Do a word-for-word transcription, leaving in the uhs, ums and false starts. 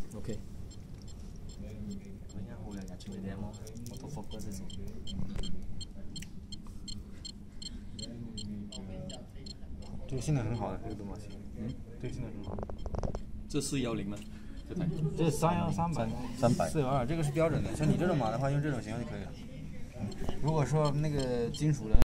OK。我要去别的吗？我都放过这种。 这个性能很好的这个动作器，嗯，这个性能很好。 这四幺零吗？这台？ 这是三幺三百， 三百。 四幺二，这个是标准的。像你这种码的话，用这种型号就可以了。如果说那个金属的。